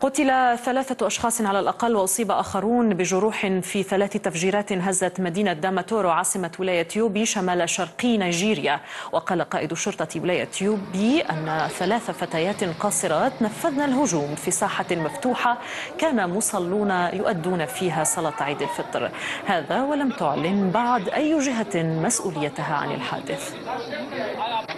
قتل 3 أشخاص على الأقل وأصيب آخرون بجروح في 3 تفجيرات هزت مدينة داماتورو عاصمة ولاية يوبي شمال شرقي نيجيريا. وقال قائد شرطة ولاية يوبي أن 3 فتيات قاصرات نفذن الهجوم في ساحة مفتوحة كان مصلون يؤدون فيها صلاة عيد الفطر. هذا ولم تعلن بعد أي جهة مسؤوليتها عن الحادث.